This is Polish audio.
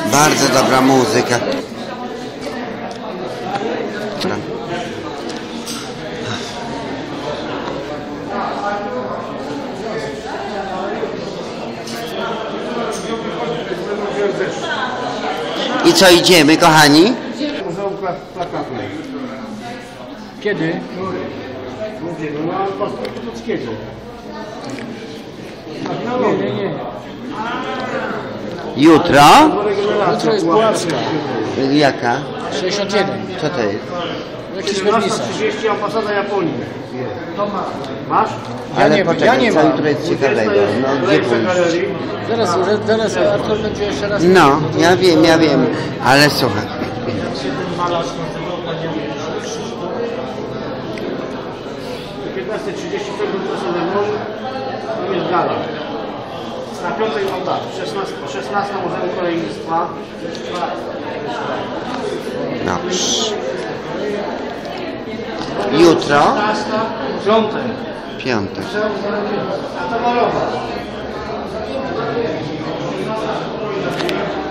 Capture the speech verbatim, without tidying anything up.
Bardzo dobra muzyka. I co, idziemy, kochani? Muzeum Plakatu. Kiedy? Mówię, no na paszportu ludzkiego. Nie, nie, nie. Jutro? Jutro jest Puławska. Jaka? sześćdziesiąt jeden. Co to jest? Jakiś czternasta wernisaż. trzydzieści ambasada Japonii. Masz? Ja Ale nie, poczekaj, ja nie co mam. jutro jest ciekawego? No, gdzie pójść? Zaraz, zaraz Artur będzie jeszcze raz. No, ja wiem, ja wiem, ale słuchaj. piętnaście trzydzieści to jest gala. Na piątej mam tak, szesnasta Muzeum Kolejnictwa. Dobrze. Jutro? Piątek. Piątek. A to malowa.